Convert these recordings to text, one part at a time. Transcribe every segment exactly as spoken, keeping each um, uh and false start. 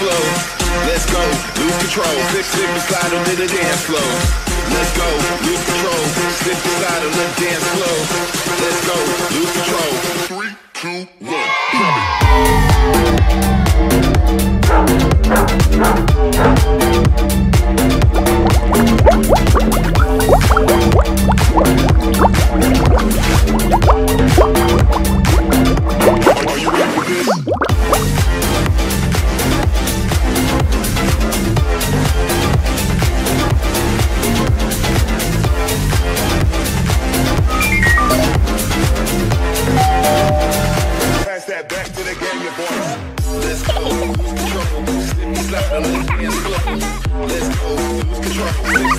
slow. Let's go, lose control. Six, six, slide on to the dance floor. Let's go, lose control. Slip the slide on the dance floor. Let's go, lose control. Three, two, one, drop it. Are you ready for this? Pass that back to the gang, your boys. Let's go, lose control. Slip the slide on the dance floor. Let's go, lose control.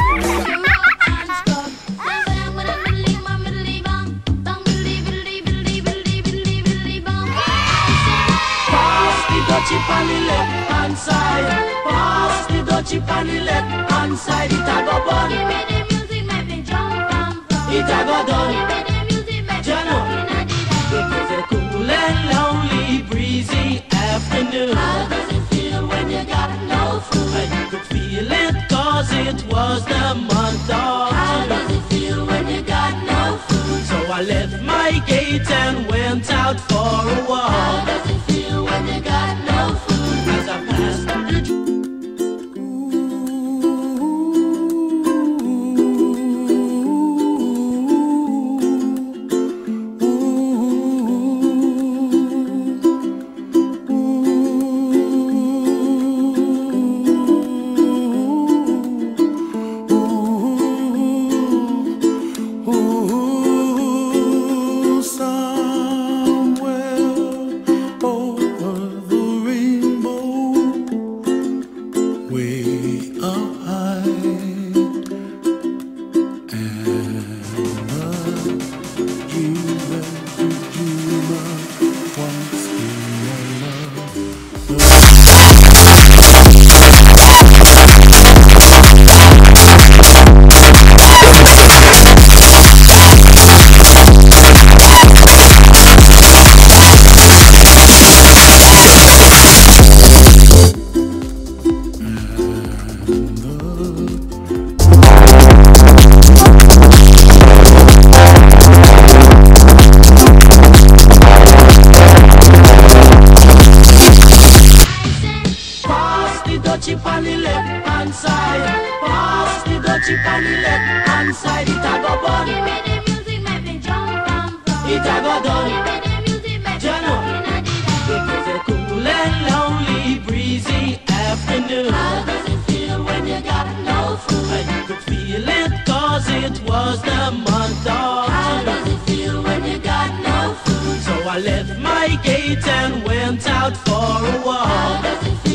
Chip on the left hand side, pass the chip on the left hand side. It a go bun. Give me the music, make me jump and flow. It a go done. Give me the music, make me jump and flow. It is a cool and lonely, breezy afternoon. How does it feel when you got no food? And you could feel it 'cause it was the month of June. How does it feel when you got no food? So I left my gate and went out for a walk. How does it feel when you got no food? As I passed the chip on the left hand side, pass the chip on the left hand side. It a go bun. Give me the music, make me jump and flow. It a go done. Give me the music, make me jump and flow. It is a cool and lonely, breezy afternoon. How does it feel when you got no food? And you could feel it 'cause it was the month of June. How does it feel when you got no food? So I left my gate and went out for a walk. How does it feel?